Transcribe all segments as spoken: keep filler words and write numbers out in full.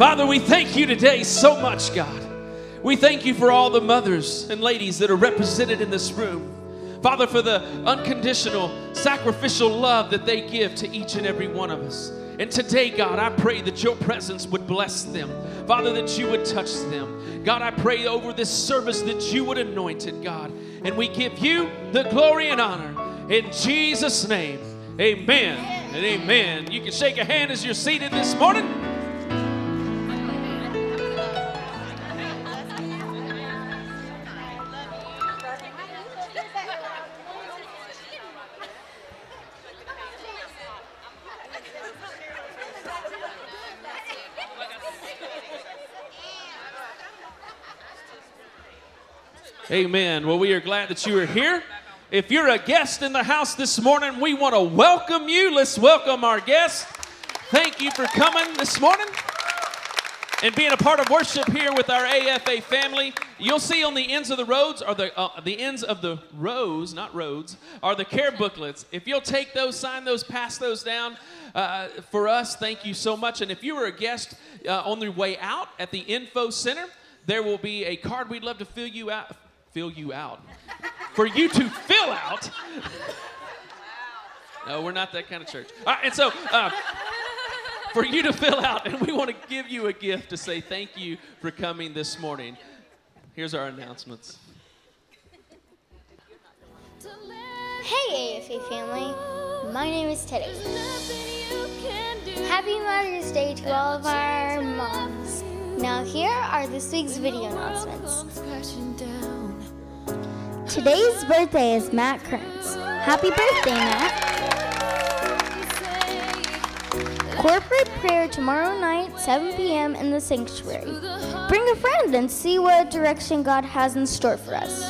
Father, we thank you today so much, God. We thank you for all the mothers and ladies that are represented in this room. Father, for the unconditional, sacrificial love that they give to each and every one of us. And today, God, I pray that your presence would bless them. Father, that you would touch them. God, I pray over this service that you would anoint it, God. And we give you the glory and honor. In Jesus' name, amen and amen. You can shake a hand as you're seated this morning. Amen. Well, we are glad that you are here. If you're a guest in the house this morning, we want to welcome you. Let's welcome our guests. Thank you for coming this morning and being a part of worship here with our A F A family. You'll see on the ends of the roads, or the uh, the ends of the rows, not roads, are the care booklets. If you'll take those, sign those, pass those down uh, for us, thank you so much. And if you were a guest uh, on the way out at the info center, there will be a card we'd love to fill you out. Fill you out. For you to fill out. No, we're not that kind of church. All right, and so uh, for you to fill out, and we want to give you a gift to say thank you for coming this morning. Here's our announcements. Hey A F A family, my name is Teddy. Happy Mother's Day to all of our moms. Now here are this week's video announcements. Today's birthday is Matt Kearns. Happy birthday, Matt. Corporate prayer tomorrow night, seven p m in the sanctuary. Bring a friend and see what direction God has in store for us.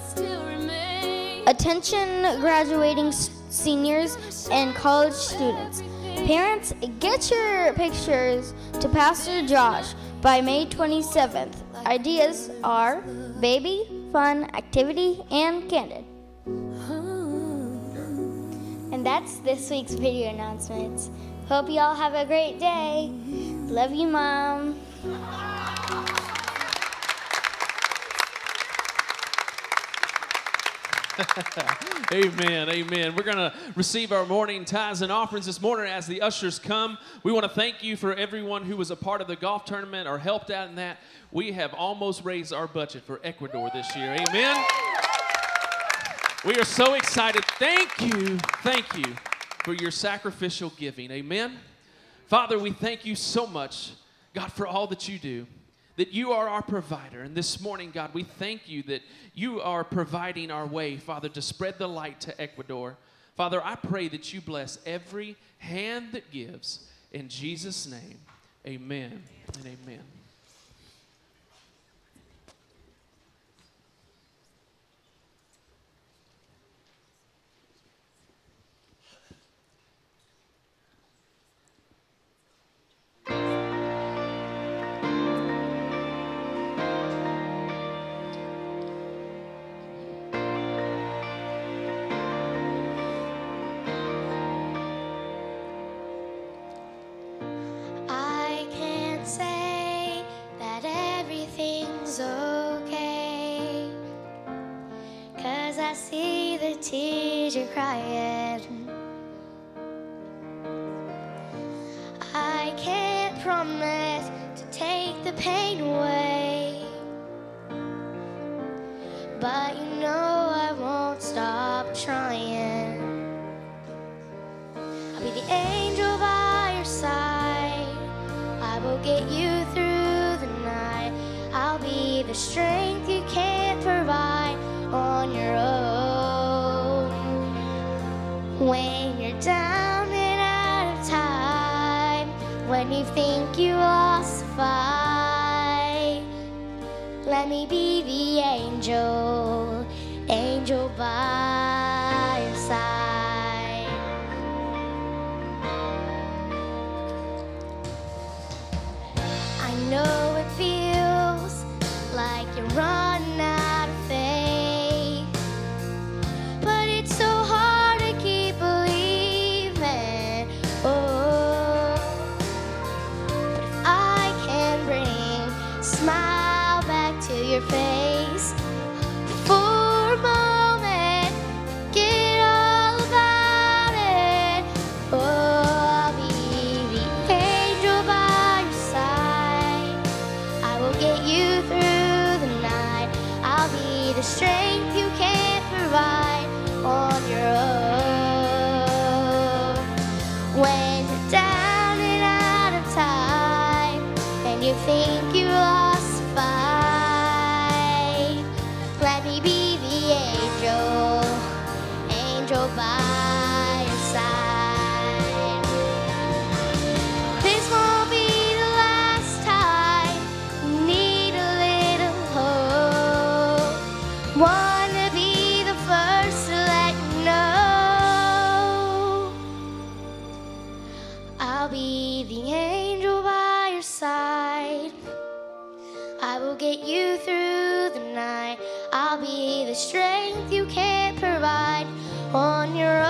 Attention graduating seniors and college students. Parents, get your pictures to Pastor Josh by May twenty-seventh. Ideas are baby, fun, activity, and candid. And that's this week's video announcements. Hope you all have a great day. Love you, Mom. Amen, amen. We're going to receive our morning tithes and offerings this morning as the ushers come. We want to thank you for everyone who was a part of the golf tournament or helped out in that. We have almost raised our budget for Ecuador this year. Amen. We are so excited. Thank you, thank you for your sacrificial giving. Amen. Father, we thank you so much, God, for all that you do. That you are our provider. And this morning, God, we thank you that you are providing our way, Father, to spread the light to Ecuador. Father, I pray that you bless every hand that gives. In Jesus' name, amen and amen. Tears you're crying. I can't promise to take the pain away, but you know I won't stop trying. I'll be the angel by your side. I will get you through the night. I'll be the strength you can't provide on your own. When you're down and out of time, when you think you lost the fight, let me be the angel, angel by your side. I know it feels like you're running out of faith, but it's so hard to keep believing. Oh, but if I can you think you lost the fight, let me be the angel, angel by your side. This won't be the last time you need a little hope. Wanna be the first to let you know. I'll be the angel by your side. I will get you through the night. I'll be the strength you can't provide on your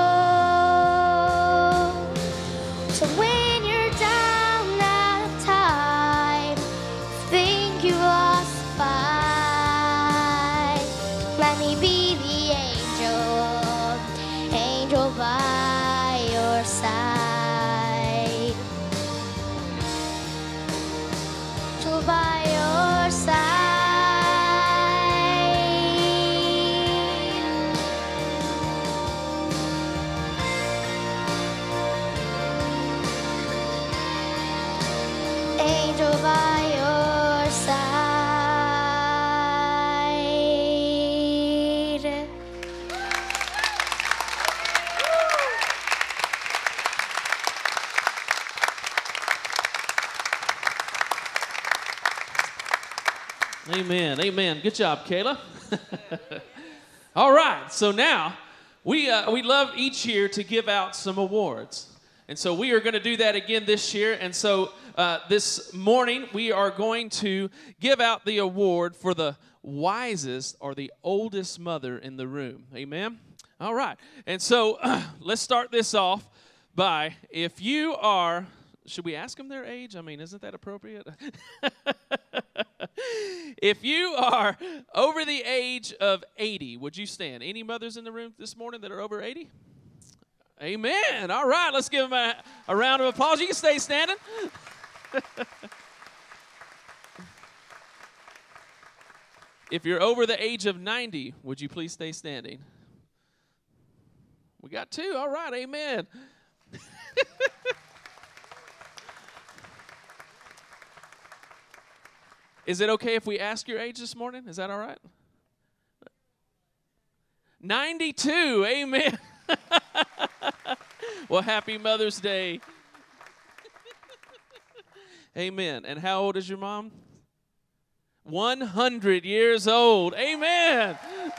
own. So when you're down out of time, think you lost the fight, let me be the angel, angel by your side, angel by your side. Angel by your side. Amen. Amen. Good job, Kayla. All right. So now we uh, we love each year to give out some awards. And so we are going to do that again this year. And so uh, this morning we are going to give out the award for the wisest or the oldest mother in the room. Amen? All right. And so uh, let's start this off by, if you are, should we ask them their age? I mean, isn't that appropriate? If you are over the age of eighty, would you stand? Any mothers in the room this morning that are over eighty? Amen. All right, let's give them a, a round of applause. You can stay standing. If you're over the age of ninety, would you please stay standing? We got two. All right, amen. Is it okay if we ask your age this morning? Is that all right? ninety-two, amen. Well, happy Mother's Day. Amen. And how old is your mom? one hundred years old. Amen.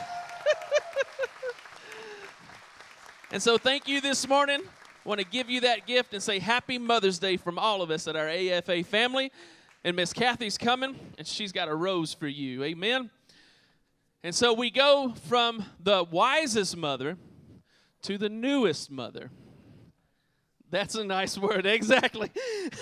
And so thank you this morning. I want to give you that gift and say happy Mother's Day from all of us at our A F A family. And Miss Kathy's coming, and she's got a rose for you. Amen. And so we go from the wisest mother to the newest mother. That's a nice word, exactly.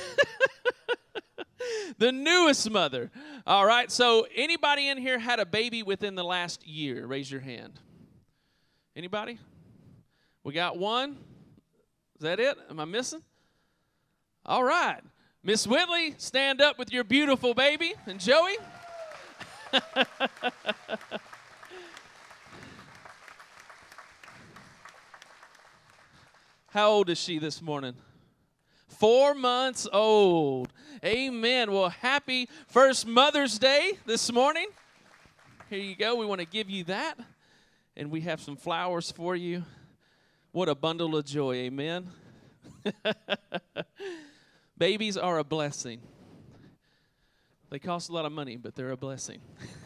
The newest mother. All right, so anybody in here had a baby within the last year? Raise your hand. Anybody? We got one. Is that it? Am I missing? All right. Miss Whitley, stand up with your beautiful baby. And Joey? How old is she this morning? Four months old. Amen. Well, happy first Mother's Day this morning. Here you go. We want to give you that. And we have some flowers for you. What a bundle of joy. Amen. Babies are a blessing. They cost a lot of money, but they're a blessing.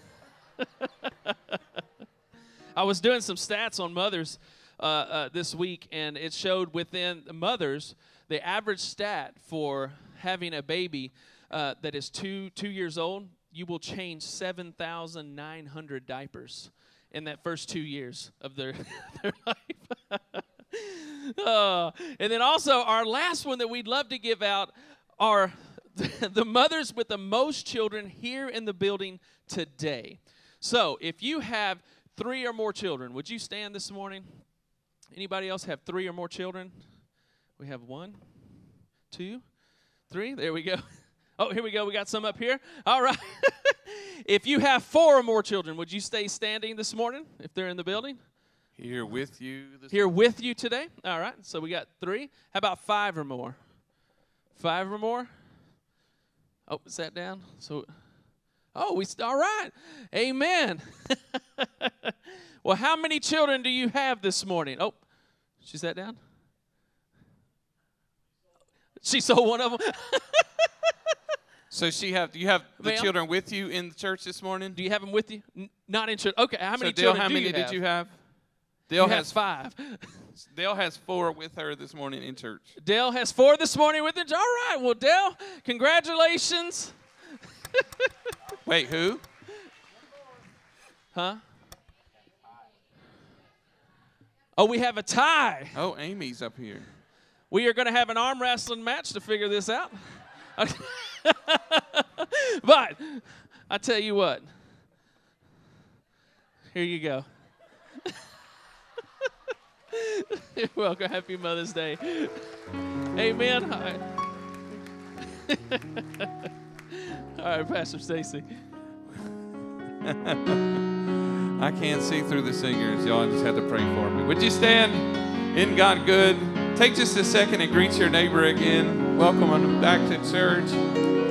I was doing some stats on mothers uh, uh, this week, and it showed within the mothers, the average stat for having a baby uh, that is two, two years old, you will change seven thousand nine hundred diapers in that first two years of their, their life. uh, and then also our last one that we'd love to give out are the mothers with the most children here in the building today. So if you have three or more children, would you stand this morning? Anybody else have three or more children? We have one, two, three. There we go. Oh, here we go. We got some up here. All right. If you have four or more children, would you stay standing this morning if they're in the building? Here with you this Here morning. with you today. All right. So we got three. How about five or more? Five or more? Oh, sat down. So, oh, we all right. Amen. Well, how many children do you have this morning? Oh, she sat down. She sold one of them. So she have. Do you have the Ma'am? children with you in the church this morning? Do you have them with you? N- not in church. Okay, how many so Dale, children how do many you did have? you have? You Dale have has five. Dale has four with her this morning in church. Dale has four this morning with her. All right. Well, Dale, congratulations. Wait, who? Huh? Oh, we have a tie. Oh, Amy's up here. We are going to have an arm wrestling match to figure this out. But I tell you what. Here you go. You're welcome. Happy Mother's Day. Amen. All right, All right, Pastor Stacy. I can't see through the singers. Y'all just had to pray for me. Would you stand? Isn't God good? Take just a second and greet your neighbor again. Welcome them back to church.